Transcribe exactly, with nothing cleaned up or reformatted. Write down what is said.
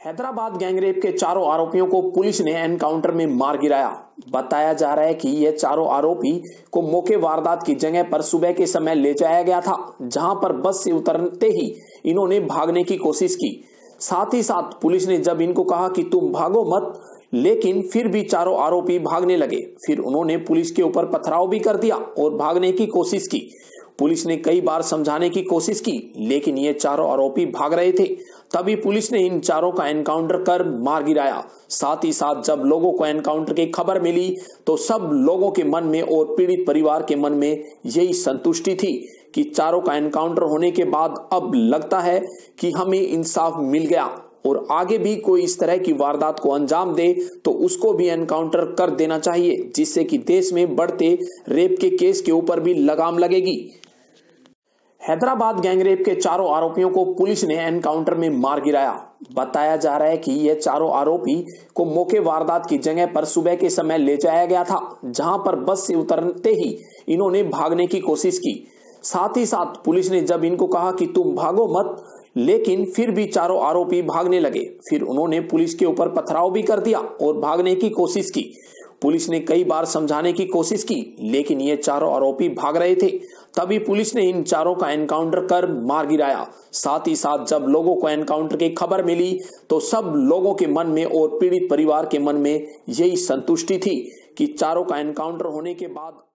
Hyderabad gangrape के चारों आरोपियों को पुलिस ने एनकाउंटर में मार गिराया। बताया जा रहा है कि ये चारों आरोपी को मौके वारदात की जगह पर सुबह के समय ले जाया गया था, जहां पर बस से उतरते ही इन्होंने भागने की कोशिश की। साथ ही साथ पुलिस ने जब इनको कहा कि तुम भागो मत, लेकिन फिर भी चारों आरोपी भागने लगे। फिर उन्होंने पुलिस के ऊपर पथराव भी कर दिया और भागने की कोशिश की। पुलिस ने कई बार समझाने की कोशिश की, लेकिन ये चारों आरोपी भाग रहे थे। तभी पुलिस ने इन चारों का एनकाउंटर कर मार गिराया। साथ ही साथ जब लोगों को एनकाउंटर की खबर मिली तो सब लोगों के मन में और पीड़ित परिवार के मन में यही संतुष्टि थी कि चारों का एनकाउंटर होने के बाद अब लगता है कि हमें इंसाफ मिल गया और आगे भी कोई इस तरह की वारदात को अंजाम दे तो उसको भी एनकाउंटर कर देना चाहिए, जिससे कि देश में बढ़ते रेप के केस के ऊपर भी लगाम लगेगी। हैदराबाद गैंगरेप के चारों आरोपियों को पुलिस ने एनकाउंटर में मार गिराया। बताया जा रहा है कि ये चारों आरोपी को मौके वारदात की जगह पर सुबह के समय ले जाया गया था, जहां पर बस से उतरते ही इन्होंने भागने की कोशिश की। साथ ही साथ पुलिस ने जब इनको कहा कि तुम भागो मत, लेकिन फिर भी चारों आरोपी भागने लगे। फिर उन्होंने पुलिस के ऊपर पथराव भी कर दिया और भागने की कोशिश की। पुलिस ने कई बार समझाने की कोशिश की, लेकिन ये चारों आरोपी भाग रहे थे। तभी पुलिस ने इन चारों का एनकाउंटर कर मार गिराया। साथ ही साथ जब लोगों को एनकाउंटर की खबर मिली तो सब लोगों के मन में और पीड़ित परिवार के मन में यही संतुष्टि थी कि चारों का एनकाउंटर होने के बाद